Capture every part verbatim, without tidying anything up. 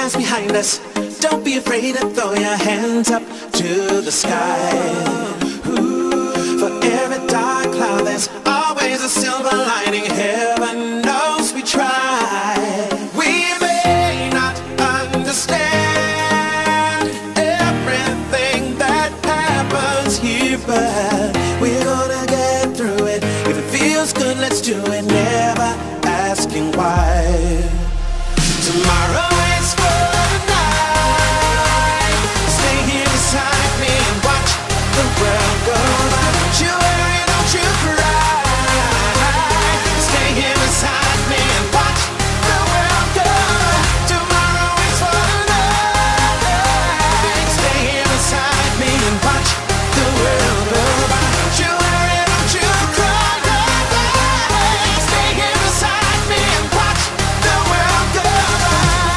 lies behind us. Don't be afraid to throw your hands up to the sky. Ooh, for every dark cloud there's always a silver lining. Heaven knows we try. We may not understand everything that happens here, but we're gonna get through it. If it feels good, let's do it. Never asking why. Tomorrow is for tonight. Stay here beside me and watch the world go by. Don't you worry, don't you cry. Stay here beside me and watch the world go by. Tomorrow is for tonight. Stay here beside me and watch the world go by. Don't you worry, don't you cry. Stay here beside me and watch the world go by.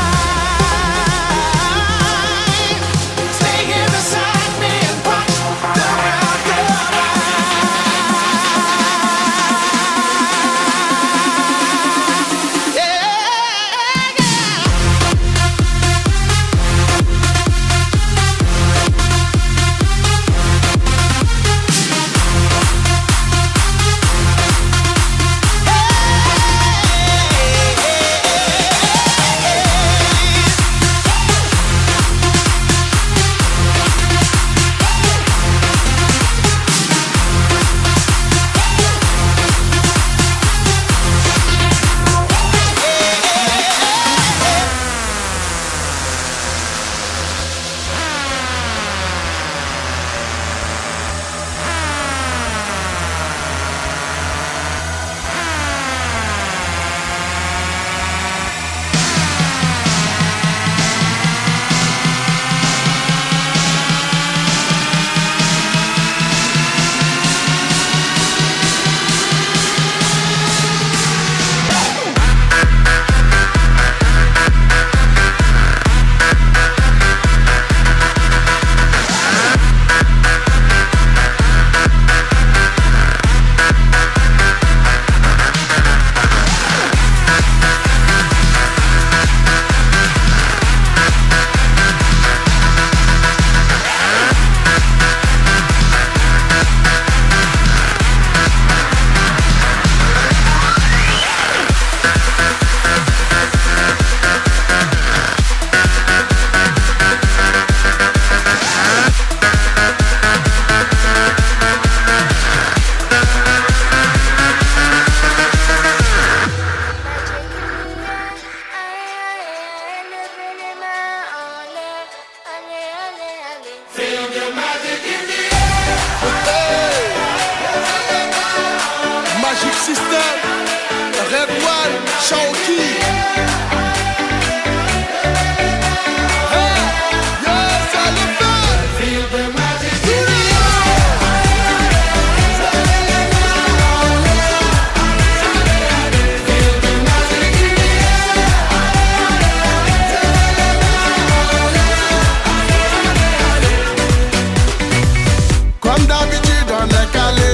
Stay here beside me and watch the world go by. Yeah, Magic System, Red One, Shawty. Hey, yes, I love that. Feel the magic. Comme d'habitude, on est calé.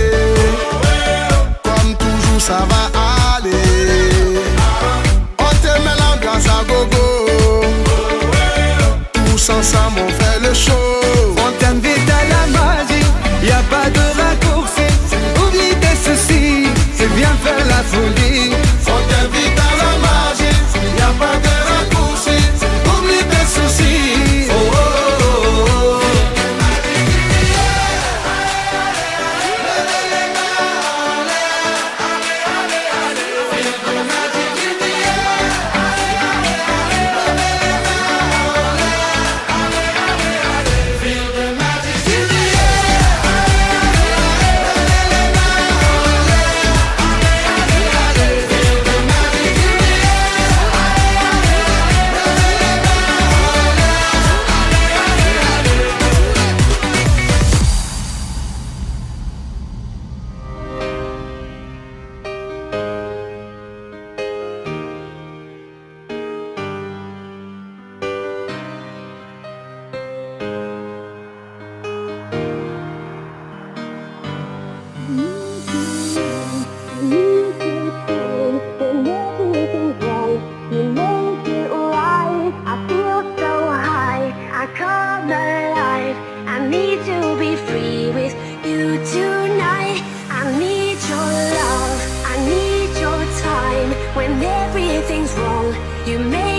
Ça va aller. On te met l'ambiance à gogo. Tous ensemble on fait le show. On t'invite à la magie, y a pas de raccourci. Oublie tes soucis, c'est bien faire la folie. On t'invite à la magie, y a pas de raccourci. Oublie tes soucis. Oh, oh, oh, oh. nothing's wrong. You made